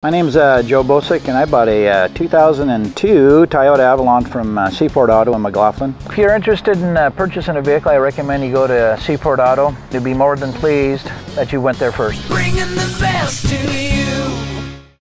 My name is Joe15second, and I bought a 2002 Toyota Avalon from Seaport Auto in McLaughlin. If you're interested in purchasing a vehicle, I recommend you go to Seaport Auto. You'll be more than pleased that you went there first. Bringing the best to you.